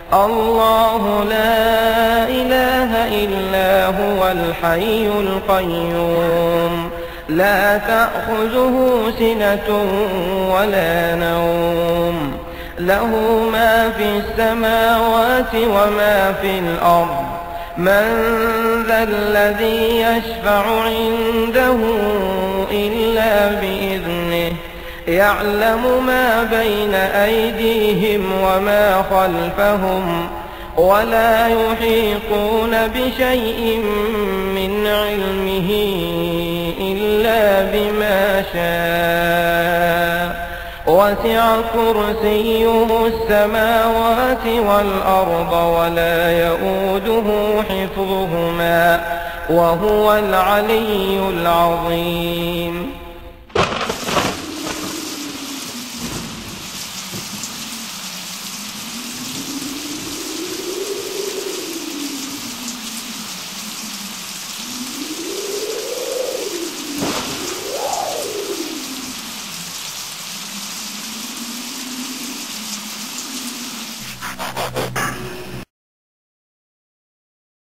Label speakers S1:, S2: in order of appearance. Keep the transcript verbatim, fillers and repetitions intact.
S1: الله لا إله إلا هو الحي القيوم لا تأخذه سنة ولا نوم له ما في السماوات وما في الأرض من ذا الذي يشفع عنده إلا بإذنه يعلم ما بين أيديهم وما خلفهم ولا يحيطون بشيء من علمه إلا بما شاء وسع كرسيه السماوات والأرض ولا يؤوده حفظهما وهو العلي العظيم